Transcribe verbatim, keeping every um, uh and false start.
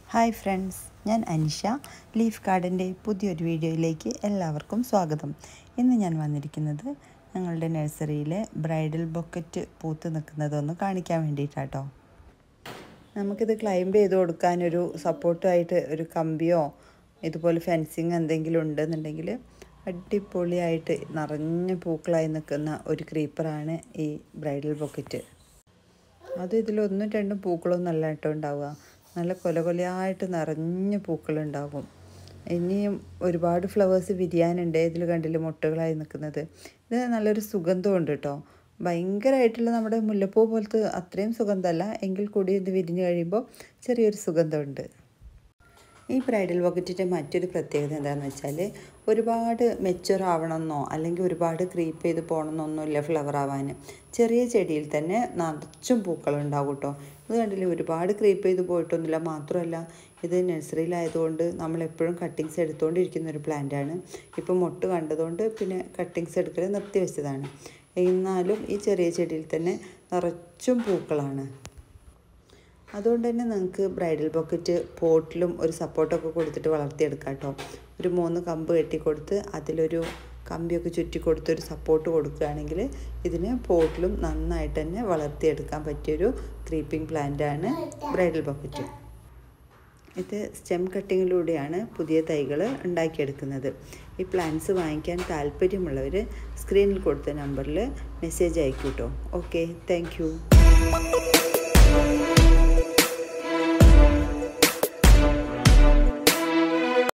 Hi friends, ഞാൻ Anisha. Leaf ഗാർഡൻ്റെ പുതിയൊരു വീഡിയോയിലേക്ക് എല്ലാവർക്കും സ്വാഗതം. ഇന്ന് ഞാൻ വന്നിരിക്കുന്നത് ഞങ്ങളുടെ നഴ്സറിയിലെ ബ്രൈഡൽ ബൊക്കറ്റ് പൂത്ത് നിൽക്കുന്നതൊന്ന് കാണിക്കാൻ വേണ്ടിയിട്ടാട്ടോ. നമുക്കിത് ക്ലൈംബ് ചെയ്ത് കൊടുക്കാനൊരു സപ്പോർട്ടായിട്ട് ഒരു കമ്പിയോ ഇതുപോലെ ഫെൻസിങ് എന്തെങ്കിലും ഉണ്ടെന്നുണ്ടെങ്കിൽ അടിപൊളിയായിട്ട് നിറഞ്ഞ പൂക്കളായി നിൽക്കുന്ന ഒരു ക്രീപ്പറാണ് ഈ ബ്രൈഡൽ ബൊക്കറ്റ്. അത് ഇതിലൊന്നും രണ്ടും പൂക്കളൊന്നും അല്ല കേട്ടോ ഉണ്ടാവുക, നല്ല കൊല കൊലയായിട്ട് നിറഞ്ഞ പൂക്കളുണ്ടാകും. ഇനിയും ഒരുപാട് ഫ്ലവേഴ്സ് വിരിയാനുണ്ട്. ഇതിൽ കണ്ടില്ല മുട്ടുകളായി നിൽക്കുന്നത്. ഇത് നല്ലൊരു സുഗന്ധമുണ്ട് കേട്ടോ. ഭയങ്കരമായിട്ടുള്ള നമ്മുടെ മുല്ലപ്പൂ പോലത്തെ അത്രയും സുഗന്ധമല്ല, എങ്കിൽ കൂടി ഇത് വിരിഞ്ഞ് കഴിയുമ്പോൾ ചെറിയൊരു സുഗന്ധമുണ്ട്. ഈ ബ്രൈഡൽ ബൊക്കറ്റിൻ്റെ മറ്റൊരു പ്രത്യേകത എന്താണെന്ന് വെച്ചാൽ ഒരുപാട് മെച്ചുവർ ആവണമെന്നോ അല്ലെങ്കിൽ ഒരുപാട് ക്രീപ്പ് ചെയ്ത് പോകണമെന്നൊന്നുമില്ല ഫ്ലവർ ആവാൻ. ചെറിയ ചെടിയിൽ തന്നെ നിറച്ചും പൂക്കളുണ്ടാവും കേട്ടോ. ഇത് കണ്ടില്ലേ, ഒരുപാട് ക്രീപ്പ് ചെയ്ത് പോയിട്ടൊന്നുമില്ല. മാത്രമല്ല ഇത് നഴ്സറിയിലായതുകൊണ്ട് നമ്മളെപ്പോഴും കട്ടിങ്സ് എടുത്തുകൊണ്ടിരിക്കുന്ന ഒരു പ്ലാന്റാണ്. ഇപ്പോൾ മൊട്ട് കണ്ടതുകൊണ്ട് പിന്നെ കട്ടിങ്സ് എടുക്കൽ നിർത്തി വെച്ചതാണ്. എന്നാലും ഈ ചെറിയ ചെടിയിൽ തന്നെ നിറച്ചും പൂക്കളാണ്. അതുകൊണ്ട് തന്നെ നിങ്ങൾക്ക് ബ്രൈഡൽ ബൊക്കറ്റ് പോട്ടിലും ഒരു സപ്പോർട്ടൊക്കെ കൊടുത്തിട്ട് വളർത്തിയെടുക്കാം കേട്ടോ. ഒരു മൂന്ന് കമ്പ് കെട്ടിക്കൊടുത്ത് അതിലൊരു കമ്പിയൊക്കെ ചുറ്റി കൊടുത്ത് ഒരു സപ്പോർട്ട് കൊടുക്കുകയാണെങ്കിൽ ഇതിന് പോട്ടിലും നന്നായിട്ട് തന്നെ വളർത്തിയെടുക്കാൻ പറ്റിയൊരു ക്രീപ്പിംഗ് പ്ലാന്റാണ് ബ്രൈഡൽ ബൊക്കറ്റ്. ഇത് സ്റ്റെം കട്ടിങ്ങിലൂടെയാണ് പുതിയ തൈകൾ ഉണ്ടാക്കിയെടുക്കുന്നത്. ഈ പ്ലാന്റ്സ് വാങ്ങിക്കാൻ താല്പര്യമുള്ളവർ സ്ക്രീനിൽ കൊടുത്ത നമ്പറിൽ മെസ്സേജ് അയക്കൂ കേട്ടോ. Okay, thank U.